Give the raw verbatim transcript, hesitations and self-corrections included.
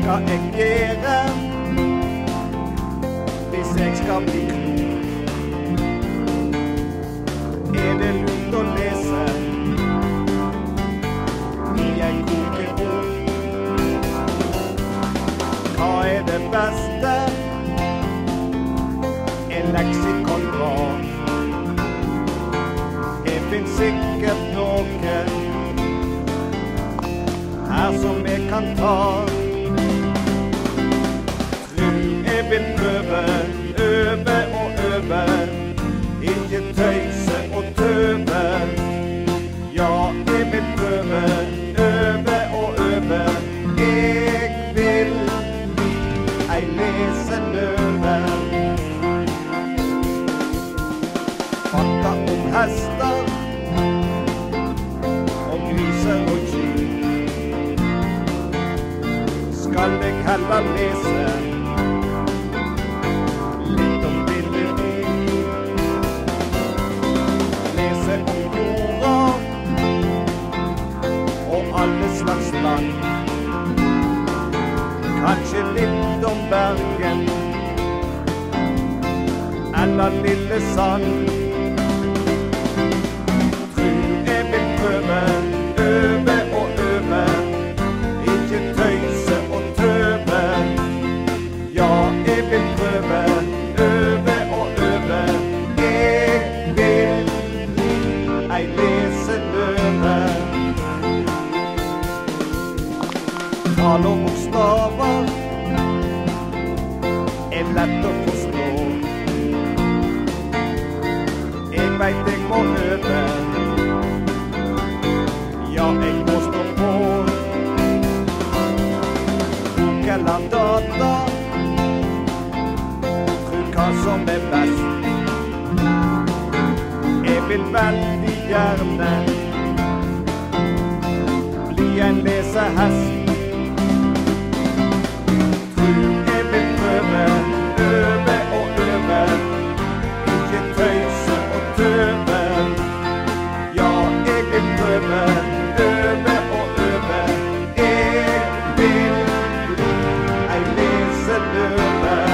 skal jeg gjøre hvis jeg skal bli klok? Er det lurt å lese i en kokebok? Hva er det beste en leksikon var? Det finnes sikkert noe her som jeg kan ta. Jeg vil prøve, øve og øve, ikke tøyse og tøve. Ja, jeg vil prøve, øve og øve, jeg vil bli ei leseløve. Fatta om hester, om griser og kyr, skal jeg heller lese litt om lille dyr. Lese om jorda og alle slags land. Kanskje litt om Bergen eller Lillesand. Tror jeg vil prøve, øve og øve, ikke tøyse og tøve. Ja, jeg vil prøve, øve og øve, jeg vil bli ei leseløve. Tall og bokstaver er lett å forstå. Jeg vet jeg må øve, ja, jeg må stå på. Bok eller data, tro hva som er best. Jeg vil veldig gjerne bli en lesehest. Tror jeg vil prøve, øve og øve, ikke tøyse og tøve. Ja, jeg vil prøve, øve og øve, jeg vil bli ei leseløve.